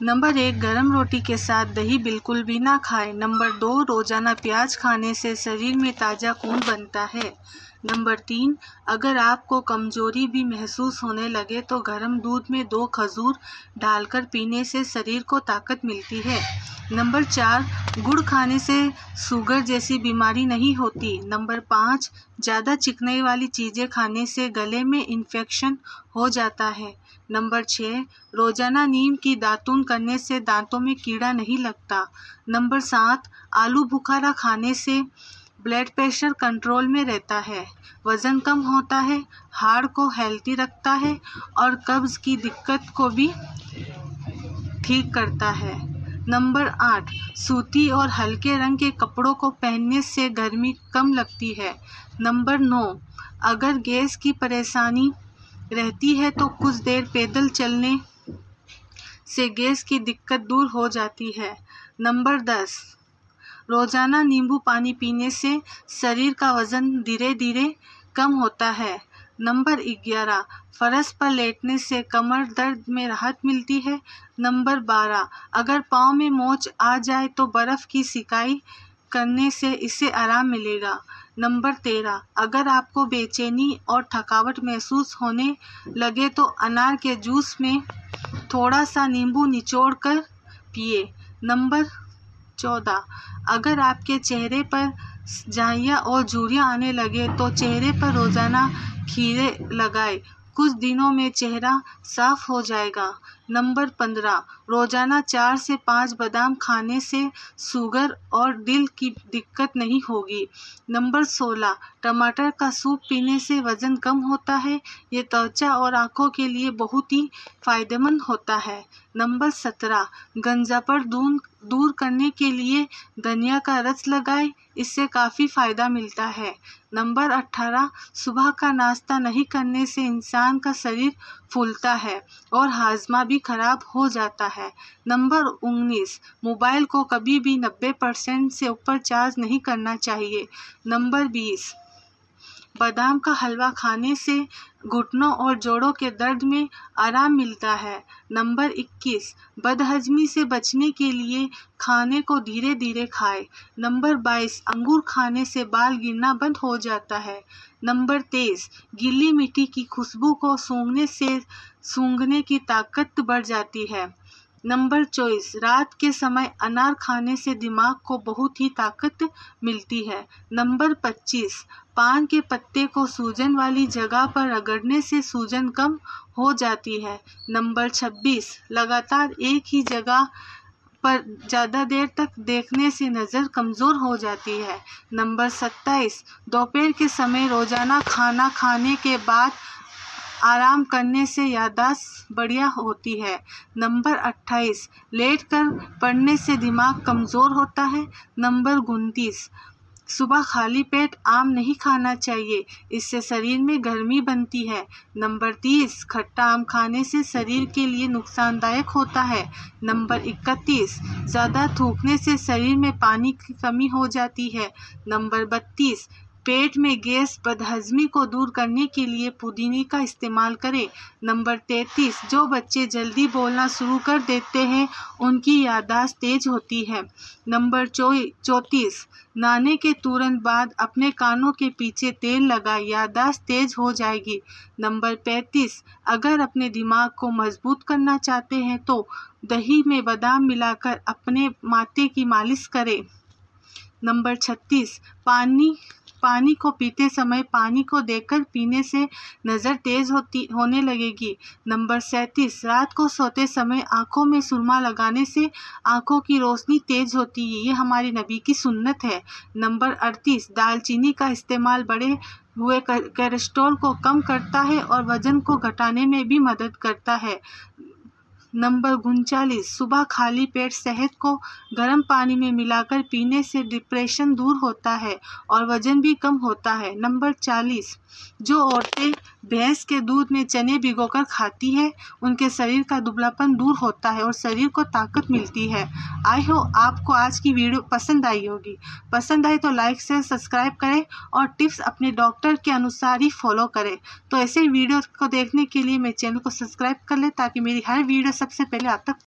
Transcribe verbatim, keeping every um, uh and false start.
Number एक, गरम रोटी के साथ दही बिल्कुल भी ना खाएं। नंबर दो, रोजाना प्याज खाने से शरीर में ताज़ा खून बनता है। नंबर तीन, अगर आपको कमजोरी भी महसूस होने लगे तो गर्म दूध में दो खजूर डालकर पीने से शरीर को ताकत मिलती है। नंबर चार, गुड़ खाने से शुगर जैसी बीमारी नहीं होती। नंबर पाँच, ज़्यादा चिकनाई वाली चीज़ें खाने से गले में इन्फेक्शन हो जाता है। नंबर छः, रोजाना नीम की दातुन करने से दांतों में कीड़ा नहीं लगता। नंबर सात, आलू बुखारा खाने से ब्लड प्रेशर कंट्रोल में रहता है, वज़न कम होता है, हार्ट को हेल्दी रखता है और कब्ज़ की दिक्कत को भी ठीक करता है। नंबर आठ, सूती और हल्के रंग के कपड़ों को पहनने से गर्मी कम लगती है। नंबर नौ, अगर गैस की परेशानी रहती है तो कुछ देर पैदल चलने से गैस की दिक्कत दूर हो जाती है। नंबर दस, रोजाना नींबू पानी पीने से शरीर का वजन धीरे धीरे कम होता है। नंबर ग्यारह, फर्श पर लेटने से कमर दर्द में राहत मिलती है। नंबर बारह, अगर पाँव में मोच आ जाए तो बर्फ़ की सिकाई करने से इससे आराम मिलेगा। नंबर तेरह, अगर आपको बेचैनी और थकावट महसूस होने लगे तो अनार के जूस में थोड़ा सा नींबू निचोड़ कर पिए। नंबर चौदह, अगर आपके चेहरे पर झाइयाँ और झुर्रियाँ आने लगे तो चेहरे पर रोज़ाना खीरे लगाएं, कुछ दिनों में चेहरा साफ हो जाएगा। नंबर पंद्रह, रोज़ाना चार से पाँच बादाम खाने से शुगर और दिल की दिक्कत नहीं होगी। नंबर सोलह, टमाटर का सूप पीने से वज़न कम होता है, ये त्वचा और आँखों के लिए बहुत ही फायदेमंद होता है। नंबर सत्रह, गंजापन दूर दूर करने के लिए धनिया का रस लगाएं, इससे काफ़ी फ़ायदा मिलता है। नंबर अट्ठारह, सुबह का नाश्ता नहीं करने से इंसान का शरीर फूलता है और हाजमा भी खराब हो जाता है। नंबर उन्नीस, मोबाइल को कभी भी नब्बे परसेंट से ऊपर चार्ज नहीं करना चाहिए। नंबर बीस, बादाम का हलवा खाने से घुटनों और जोड़ों के दर्द में आराम मिलता है। नंबर इक्कीस, बदहजमी से बचने के लिए खाने को धीरे धीरे खाएं। नंबर बाईस, अंगूर खाने से बाल गिरना बंद हो जाता है। नंबर तेईस, गीली मिट्टी की खुशबू को सूंघने से सूंघने की ताकत बढ़ जाती है। नंबर चौबीस, रात के समय अनार खाने से दिमाग को बहुत ही ताकत मिलती है। नंबर पच्चीस, पान के पत्ते को सूजन वाली जगह पर रगड़ने से सूजन कम हो जाती है। नंबर छब्बीस, लगातार एक ही जगह पर ज़्यादा देर तक देखने से नज़र कमज़ोर हो जाती है। नंबर सत्ताईस, दोपहर के समय रोज़ाना खाना खाने के बाद आराम करने से याददाश्त बढ़िया होती है। नंबर अट्ठाईस, लेटकर पढ़ने से दिमाग कमज़ोर होता है। नंबर उनतीस, सुबह खाली पेट आम नहीं खाना चाहिए, इससे शरीर में गर्मी बनती है। नंबर तीस, खट्टा आम खाने से शरीर के लिए नुकसानदायक होता है। नंबर इकतीस, ज़्यादा थूकने से शरीर में पानी की कमी हो जाती है। नंबर बत्तीस, पेट में गैस बदहजमी को दूर करने के लिए पुदीने का इस्तेमाल करें। नंबर तैंतीस, जो बच्चे जल्दी बोलना शुरू कर देते हैं उनकी याददाश्त तेज होती है। नंबर चौंतीस, नहाने के तुरंत बाद अपने कानों के पीछे तेल लगाएं, याददाश्त तेज हो जाएगी। नंबर पैंतीस, अगर अपने दिमाग को मजबूत करना चाहते हैं तो दही में बादाम मिलाकर अपने माथे की मालिश करें। नंबर छत्तीस, पानी पानी को पीते समय पानी को देखकर पीने से नज़र तेज होती होने लगेगी। नंबर सैंतीस, रात को सोते समय आँखों में सुरमा लगाने से आँखों की रोशनी तेज होती है, ये हमारी नबी की सुन्नत है। नंबर अड़तीस, दालचीनी का इस्तेमाल बढ़े हुए कोलेस्ट्रॉल को कम करता है और वज़न को घटाने में भी मदद करता है। नंबर उनचालीस, सुबह खाली पेट शहद को गर्म पानी में मिलाकर पीने से डिप्रेशन दूर होता है और वज़न भी कम होता है। नंबर चालीस, जो औरतें भैंस के दूध में चने भिगोकर खाती है उनके शरीर का दुबलापन दूर होता है और शरीर को ताकत मिलती है। आई हो आपको आज की वीडियो पसंद आई होगी। पसंद आई तो लाइक से सब्सक्राइब करें और टिप्स अपने डॉक्टर के अनुसार ही फॉलो करें। तो ऐसे वीडियो को देखने के लिए मेरे चैनल को सब्सक्राइब कर लें ताकि मेरी हर वीडियो सबसे पहले आप तक